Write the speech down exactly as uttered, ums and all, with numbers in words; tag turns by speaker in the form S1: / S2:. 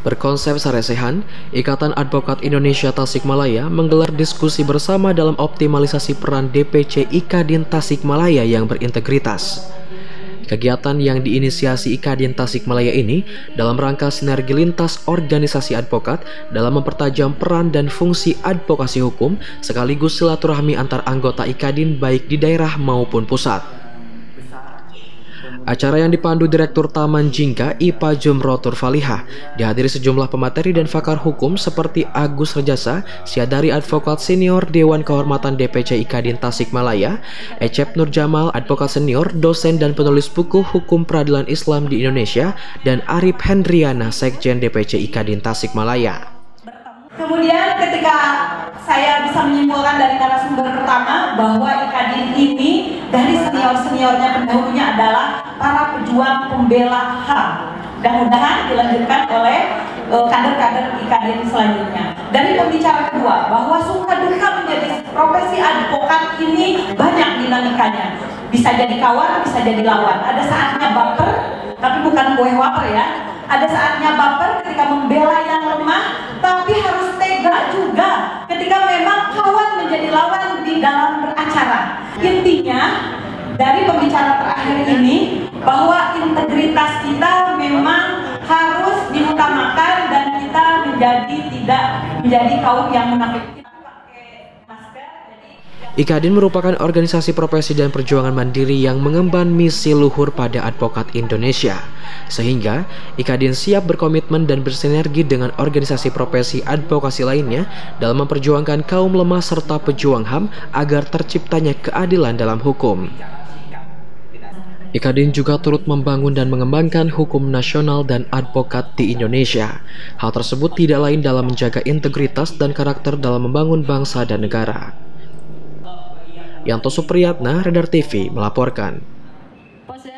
S1: Berkonsep saresehan, Ikatan Advokat Indonesia Tasikmalaya menggelar diskusi bersama dalam optimalisasi peran D P C Ikadin Tasikmalaya yang berintegritas. Kegiatan yang diinisiasi Ikadin Tasikmalaya ini dalam rangka sinergi lintas organisasi advokat dalam mempertajam peran dan fungsi advokasi hukum sekaligus silaturahmi antar anggota Ikadin baik di daerah maupun pusat. Acara yang dipandu Direktur Taman Jingka I P A Jumrotur Falihah dihadiri sejumlah pemateri dan pakar hukum seperti Agus Rejasa, Syadari Advokat Senior Dewan Kehormatan D P C Ikadin Tasikmalaya, Ecep Nur Jamal, Advokat Senior, dosen dan penulis buku Hukum Peradilan Islam di Indonesia, dan Arif Hendriana, Sekjen D P C Ikadin Tasikmalaya.
S2: Kemudian ketika saya bisa menyimpulkan dari narasumber pertama bahwa Ikadin ini dari senior-seniornya pendahulunya adalah para pejuang pembela H A M. Mudah-mudahan dilanjutkan oleh kader-kader uh, Ikadin selanjutnya. Dari pembicara kedua bahwa suka duka menjadi profesi advokat ini banyak dinamikanya. Bisa jadi kawan, bisa jadi lawan. Ada saatnya baper, tapi bukan kue waper ya. Ada saatnya baper ketika membela yang lemah, tapi harus tega juga ketika memang kawan menjadi lawan di dalam beracara. Intinya dari pembicara terakhir ini bahwa integritas kita memang harus diutamakan dan kita menjadi tidak menjadi kaum yang munafik.
S1: Ikadin merupakan organisasi profesi dan perjuangan mandiri yang mengemban misi luhur pada advokat Indonesia. Sehingga, Ikadin siap berkomitmen dan bersinergi dengan organisasi profesi advokasi lainnya dalam memperjuangkan kaum lemah serta pejuang H A M agar terciptanya keadilan dalam hukum. Ikadin juga turut membangun dan mengembangkan hukum nasional dan advokat di Indonesia. Hal tersebut tidak lain dalam menjaga integritas dan karakter dalam membangun bangsa dan negara. Yanto Supriyatna, Radar T V melaporkan.